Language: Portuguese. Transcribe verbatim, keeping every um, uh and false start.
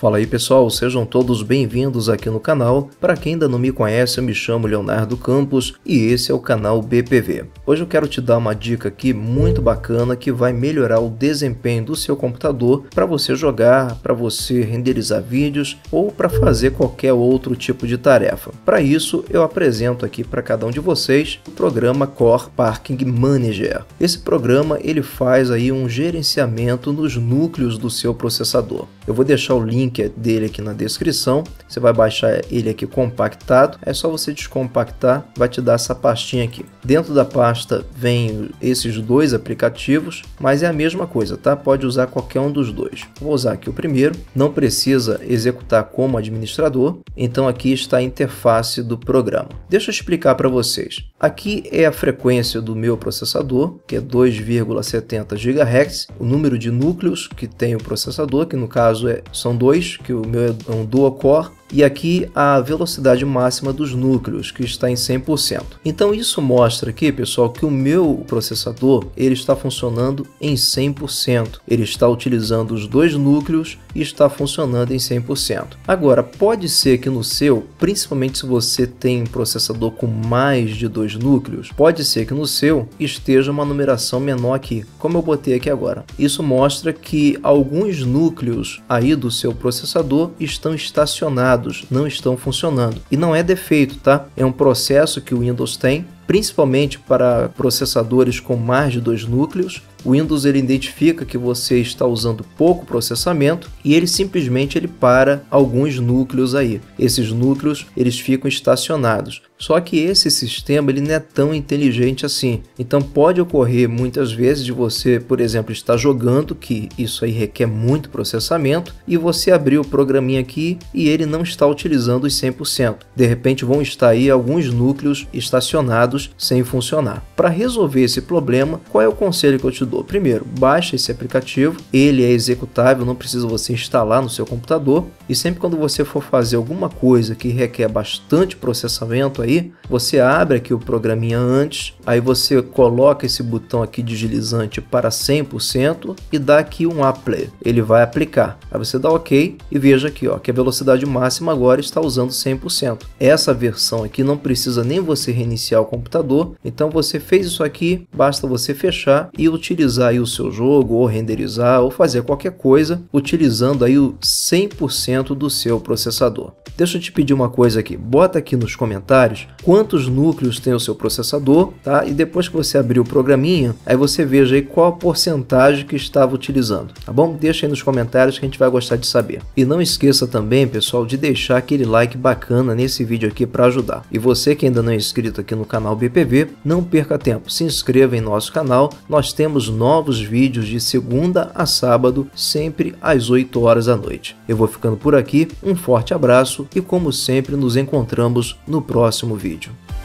Fala aí pessoal, sejam todos bem-vindos aqui no canal. Para quem ainda não me conhece, eu me chamo Leonardo Campos e esse é o canal B P V. Hoje eu quero te dar uma dica aqui muito bacana que vai melhorar o desempenho do seu computador para você jogar, para você renderizar vídeos ou para fazer qualquer outro tipo de tarefa. Para isso eu apresento aqui para cada um de vocês o programa Core Parking Manager. Esse programa ele faz aí um gerenciamento nos núcleos do seu processador. Eu vou deixar o link dele aqui na descrição, você vai baixar ele aqui compactado, é só você descompactar, vai te dar essa pastinha aqui. Dentro da pasta vem esses dois aplicativos, mas é a mesma coisa, tá? Pode usar qualquer um dos dois. Vou usar aqui o primeiro, não precisa executar como administrador, então aqui está a interface do programa. Deixa eu explicar para vocês. Aqui é a frequência do meu processador, que é dois vírgula setenta gigahertz, o número de núcleos que tem o processador, que no caso é, são dois, que o meu é um dual core, e aqui a velocidade máxima dos núcleos, que está em cem por cento. Então isso mostra aqui, pessoal, que o meu processador ele está funcionando em cem por cento. Ele está utilizando os dois núcleos e está funcionando em cem por cento. Agora, pode ser que no seu, principalmente se você tem um processador com mais de dois núcleos, pode ser que no seu esteja uma numeração menor aqui, como eu botei aqui agora. Isso mostra que alguns núcleos aí do seu processador estão estacionados, não estão funcionando. E não é defeito, tá? É um processo que o Windows tem, principalmente para processadores com mais de dois núcleos. O Windows ele identifica que você está usando pouco processamento e ele simplesmente ele para alguns núcleos aí. Esses núcleos eles ficam estacionados. Só que esse sistema ele não é tão inteligente assim. Então pode ocorrer muitas vezes de você, por exemplo, estar jogando, que isso aí requer muito processamento, e você abrir o programinha aqui e ele não está utilizando os cem por cento. De repente vão estar aí alguns núcleos estacionados sem funcionar. Para resolver esse problema, qual é o conselho que eu te dou? Primeiro, baixa esse aplicativo, ele é executável, não precisa você instalar no seu computador, e sempre quando você for fazer alguma coisa que requer bastante processamento aí, você abre aqui o programinha antes, aí você coloca esse botão aqui deslizante para cem por cento e dá aqui um apply, ele vai aplicar. Aí você dá OK e veja aqui ó, que a velocidade máxima agora está usando cem por cento. Essa versão aqui não precisa nem você reiniciar o computador, então você fez isso aqui, basta você fechar e utilizar aí o seu jogo, ou renderizar, ou fazer qualquer coisa, utilizando aí o cem por cento do seu processador. Deixa eu te pedir uma coisa aqui, bota aqui nos comentários quantos núcleos tem o seu processador, tá? E depois que você abrir o programinha, aí você veja aí qual a porcentagem que estava utilizando, tá bom? Deixa aí nos comentários que a gente vai gostar de saber. E não esqueça também, pessoal, de deixar aquele like bacana nesse vídeo aqui para ajudar. E você que ainda não é inscrito aqui no canal B P V, não perca tempo, se inscreva em nosso canal, nós temos novos vídeos de segunda a sábado, sempre às oito horas da noite. Eu vou ficando por aqui, um forte abraço e como sempre nos encontramos no próximo vídeo.